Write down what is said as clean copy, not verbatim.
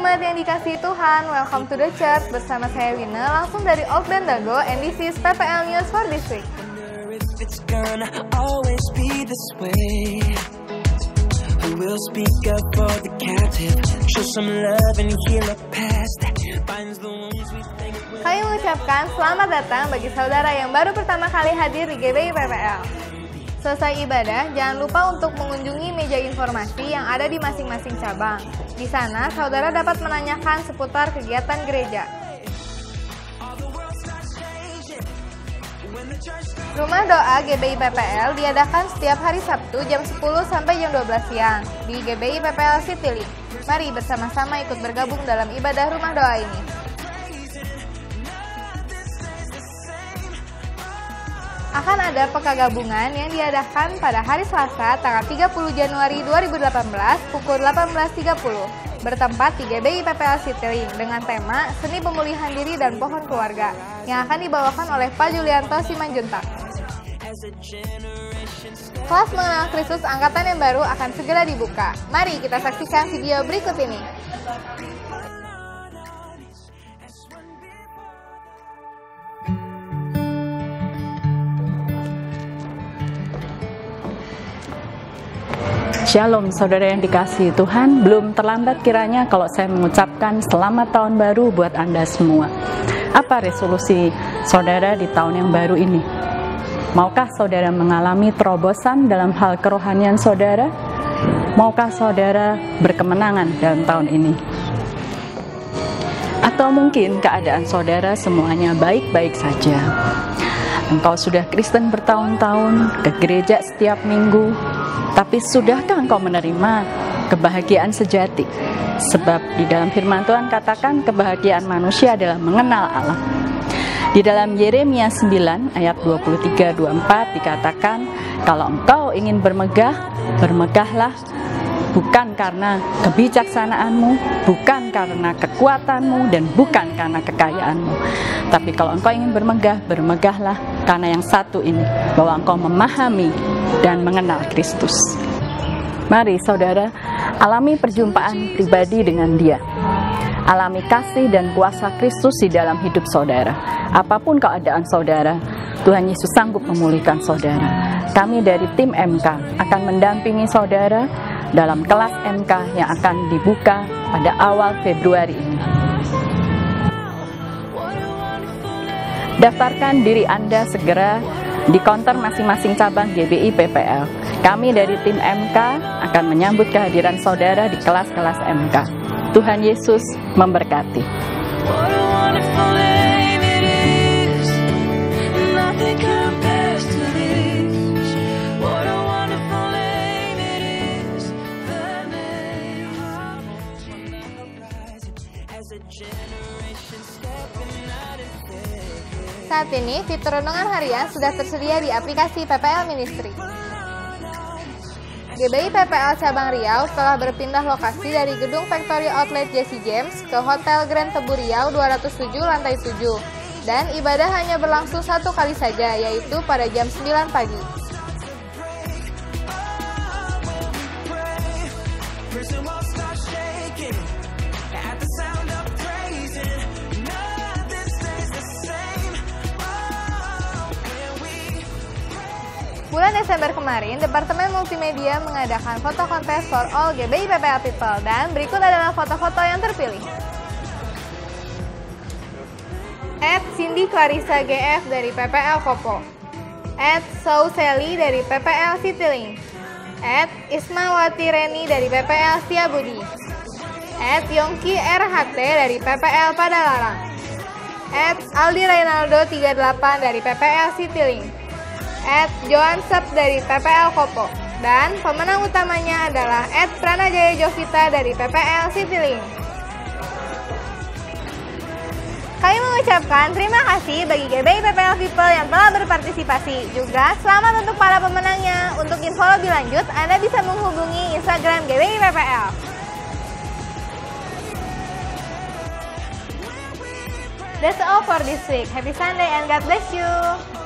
jemaat yang dikasihi Tuhan, welcome to the church. Bersama saya Wina, langsung dari Old Bendago, and this is PPL News for this week. Kami mengucapkan selamat datang bagi saudara yang baru pertama kali hadir di GBI PPL. Selesai ibadah, jangan lupa untuk mengunjungi meja informasi yang ada di masing-masing cabang. Di sana, saudara dapat menanyakan seputar kegiatan gereja. Rumah doa GBI PPL diadakan setiap hari Sabtu jam 10 sampai jam 12 siang di GBI PPL Citylink. Mari bersama-sama ikut bergabung dalam ibadah rumah doa ini. Akan ada peka gabungan yang diadakan pada hari Selasa tanggal 30 Januari 2018 pukul 18.30 bertempat di GBI PPL Citylink dengan tema Seni Pemulihan Diri dan Pohon Keluarga yang akan dibawakan oleh Pak Julianto Simanjuntak. Kelas mengenal Kristus angkatan yang baru akan segera dibuka. Mari kita saksikan video berikut ini. Shalom saudara yang dikasihi Tuhan, belum terlambat kiranya kalau saya mengucapkan selamat tahun baru buat Anda semua. Apa resolusi saudara di tahun yang baru ini? Maukah saudara mengalami terobosan dalam hal kerohanian saudara? Maukah saudara berkemenangan dalam tahun ini? Atau mungkin keadaan saudara semuanya baik-baik saja? Engkau sudah Kristen bertahun-tahun, ke gereja setiap minggu, tapi sudahkah engkau menerima kebahagiaan sejati? Sebab di dalam firman Tuhan katakan kebahagiaan manusia adalah mengenal Allah. Di dalam Yeremia 9 ayat 23-24 dikatakan, kalau engkau ingin bermegah, bermegahlah bukan karena kebijaksanaanmu, bukan karena kekuatanmu, dan bukan karena kekayaanmu. Tapi kalau engkau ingin bermegah, bermegahlah karena yang satu ini, bahwa engkau memahami dan mengenal Kristus. Mari saudara, alami perjumpaan pribadi dengan Dia. Alami kasih dan kuasa Kristus di dalam hidup saudara. Apapun keadaan saudara, Tuhan Yesus sanggup memulihkan saudara. Kami dari tim MK akan mendampingi saudara dalam kelas MK yang akan dibuka pada awal Februari ini. Daftarkan diri Anda segera di counter masing-masing cabang GBI PPL. Kami dari tim MK akan menyambut kehadiran saudara di kelas-kelas MK. Tuhan Yesus memberkati. Saat ini, fitur renungan harian sudah tersedia di aplikasi PPL Ministry. GBI PPL Cabang Riau telah berpindah lokasi dari Gedung Factory Outlet Jesse James ke Hotel Grand Tebu Riau 207 lantai 7. Dan ibadah hanya berlangsung satu kali saja, yaitu pada jam 9 pagi. Bulan Desember kemarin, Departemen Multimedia mengadakan foto kontes for all GBI PPL people, dan berikut adalah foto-foto yang terpilih. @Cindy Clarissa GF dari PPL Kopo, @Sauseli dari PPL Citylink, @Ismawati Reni dari PPL Setiabudi, @Yongki RHT dari PPL Padalarang, @Aldi Reynaldo 38 dari PPL Citylink, @Joan Sep dari PPL Kopo, dan pemenang utamanya adalah @Pranajaya Jovita dari PPL Citylink. Kami mengucapkan terima kasih bagi GBI PPL People yang telah berpartisipasi. Juga selamat untuk para pemenangnya. Untuk info lebih lanjut, Anda bisa menghubungi Instagram GBI PPL. That's all for this week. Happy Sunday and God bless you.